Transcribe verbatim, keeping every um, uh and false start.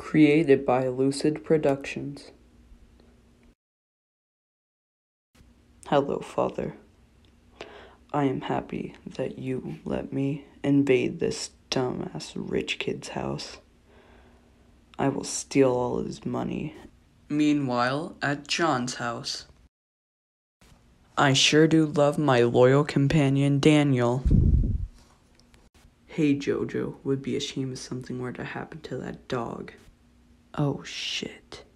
Created by Lucid Productions. Hello, Father. I am happy that you let me invade this dumbass rich kid's house. I will steal all his money. Meanwhile, at John's house, I sure do love my loyal companion, Daniel. Hey, Jojo, would be a shame if something were to happen to that dog. Oh, shit.